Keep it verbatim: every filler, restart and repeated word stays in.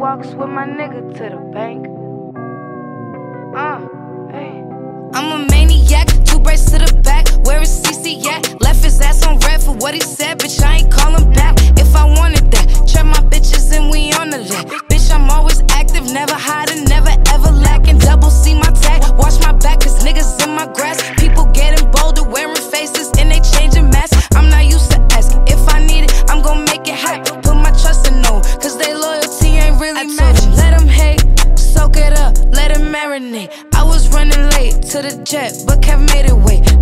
walks with my nigga to the bank. Uh, hey. I'm a maniac, two braids to the back. Where is C C at? Left his ass on red for what he said, bitch, I ain't call him back. If I wanted that, trap my bitches and we on the that. Bitch, I'm always active, never hiding, never ever lacking. Double C my tag, watch my back, cause niggas in my grass. People getting bolder, wearing faces, and they changing masks. I'm not used to asking, if I need it, I'm gon' make it happen. Put my trust in no, cause they loyalty ain't really matching. Let them hate, soak it up, let it marinate. I was running late to the jet, but Kev made it wait.